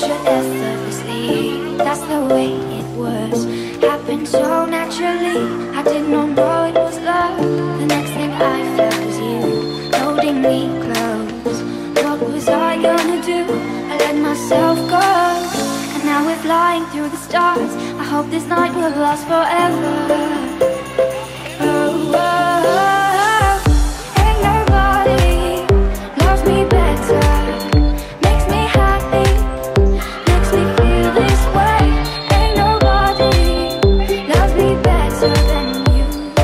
capture effortlessly. That's the way it was. Happened so naturally. I did not know it was love. The next thing I felt was you holding me close. What was I gonna do? I let myself go, and now we're flying through the stars. I hope this night will last forever. Oh, oh, oh. Ain't nobody loves me better. Makes me happy, makes me feel this way. Ain't nobody loves me better than you.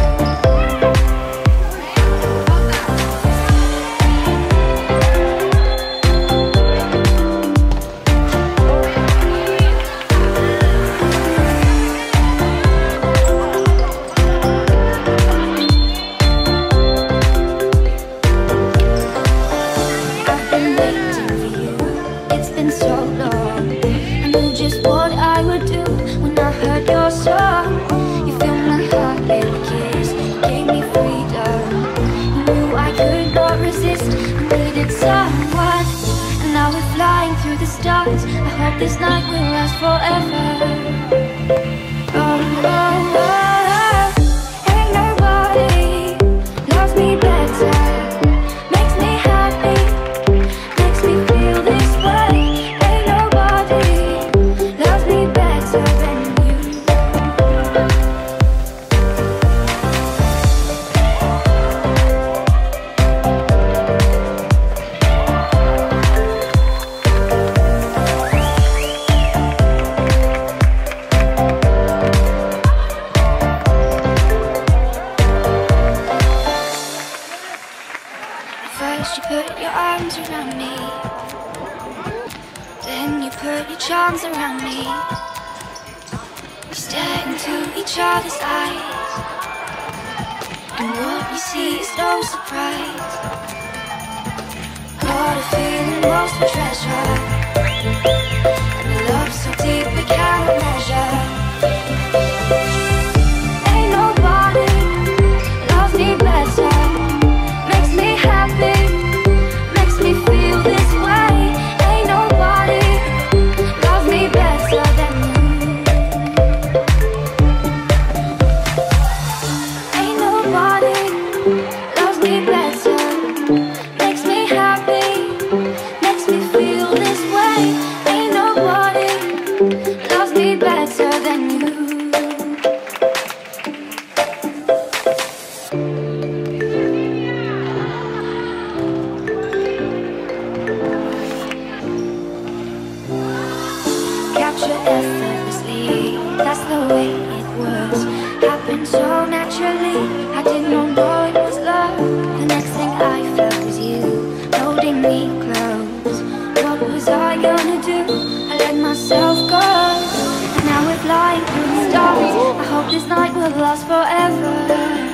I've been waiting for you, it's been so long. I knew just what I would do when I heard your song. You filled my heart with a kiss, gave me freedom. You knew I could not resist, I needed someone. And now we're flying through the stars. I hope this night will last forever. Oh, oh, oh. Ain't nobody loves me better. Makes me happy, makes me feel this way. Ain't nobody loves me better than you. First you put your arms around me, then you put your charms around me. We stare into each other's eyes, and what we see is no surprise. What a feeling, lost for treasure, and a love so deep we can't measure. Ain't nobody loves me better. Makes me happy, makes me feel this way. Ain't nobody loves me better than you. Ain't nobody loves me better. Makes me happy, makes me feel this way. Ain't nobody loves me better than you. Capture effortlessly, that's the way it was. Happened so naturally. I did not know it was love. The next thing I felt was you holding me close. What was I gonna do? I let myself go, and now we're flying through the stars. I hope this night will last forever.